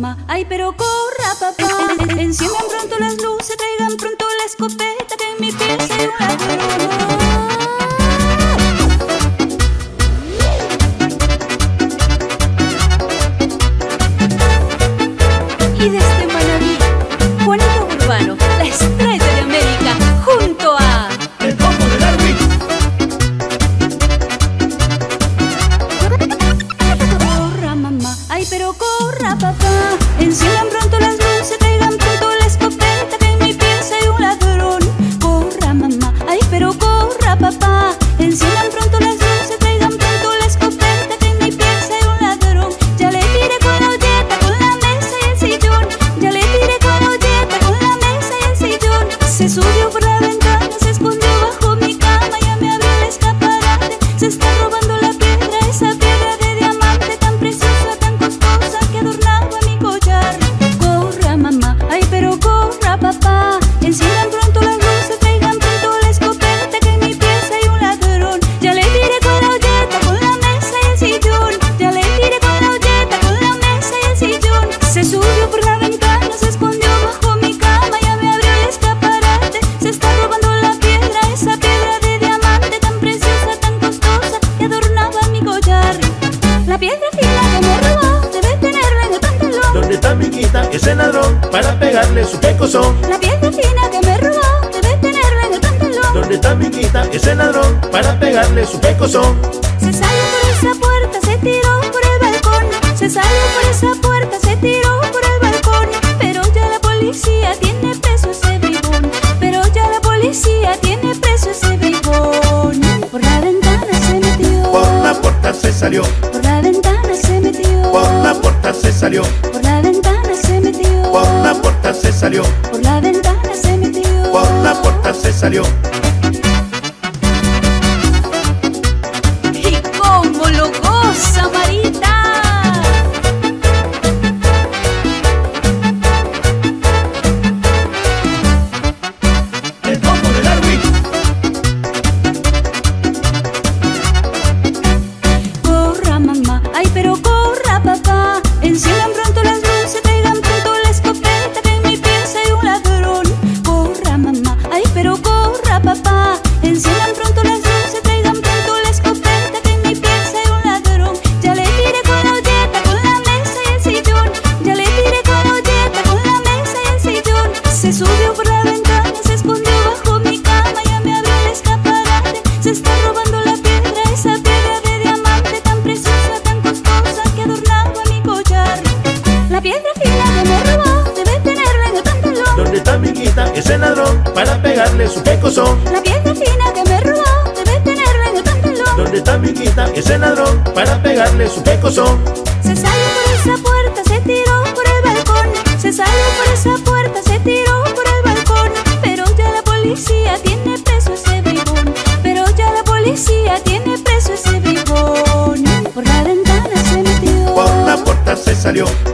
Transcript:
mamá, ay pero corra papá. Enciendan pronto las luces, traigan pronto la escopeta, que en mi pieza hay un ladrón. Y desde Manaví, Juanito Urbano, la estrella de América, junto a el combo de Darwin. corra mamá, ay pero corra papá. Enciendan pronto las luces, traigan pronto la escopeta, que en mi pieza hay un ladrón. Corra mamá, ay pero corra papá. Enciendan pronto las luces, traigan pronto la escopeta, que en mi pieza hay un ladrón. Ya le tiré con la olleta, con la mesa y el sillón. Ya le tiré con la olleta, con la mesa y el sillón. Se subió por la ventana, se escondió bajo mi cama, ya me abrió el escaparate. Se está robando la piedra, esa piedra de diamante tan preciosa, tan costosa, que adornaba mi collar. Corra mamá, ay pero corra papá. Enciendan pronto las luces, traigan pronto la escopeta, que en mi pieza hay un ladrón. Ya le tiré con la olleta, con la mesa y el sillón. Ya le tiré con la olleta, con la mesa y el sillón. Se subió por la ventana, se escondió bajo mi cama, ya me abrió el escaparate. Se está robando la piedra, esa piedra de diamante tan preciosa, tan costosa, que adornaba mi collar. La piedra fina que me robó, debe tenerla en el pantalón. ¿Dónde está mi quita, ese ladrón, para pegarle su pecozón? La piedra fina que me robó, debe tenerla en el pantalón. ¿Dónde está mi quita, ese ladrón, para pegarle su pecozón? Se salió por esa puerta, se tiró por el balcón. Se salió por esa puerta, se tiró por el balcón. Pero ya la policía tiene preso ese bribón. Pero ya la policía tiene preso ese bribón. Por la ventana se metió. Por la puerta se salió. Por la ventana se metió. Por la puerta se salió. Por la ventana se metió. Por la puerta se salió. Por la ventana se metió. Por la puerta se salió. ¡Y cómo lo goza, Marita! El combo de Darwin. Corra mamá, ay pero corra papá. Enciendan pronto las luces, traigan pronto la escopeta, que en mi pieza hay un ladrón. Corra mamá, ay pero corra papá. Enciendan pronto las luces, traigan pronto la escopeta, que en mi pieza hay un ladrón. Ya le tiré con la olleta, con la mesa y el sillón. Ya le tiré con la olleta, con la mesa y el sillón. Se subió por la ventana, se escondió bajo mi cama, ya me abrió el escaparate. Se está robando la piedra, esa piedra de diamante tan preciosa, tan costosa, que adornaba mi collar. La piedra fina que me robó, debe tenerla en el pantalón. ¿Dónde está mi quita, ese ladrón, para pegarle su pecozón? La piedra fina que me robó, debe tenerla en el pantalón. ¿Dónde está mi quita, ese ladrón, para pegarle su pecozón? Se salió por esa puerta, se tiró por el balcón. Se salió por esa puerta, se tiró por el balcón. Pero ya la policía tiene preso ese bribón. Pero ya la policía tiene preso ese bribón. Por la ventana se metió. Por la puerta se salió.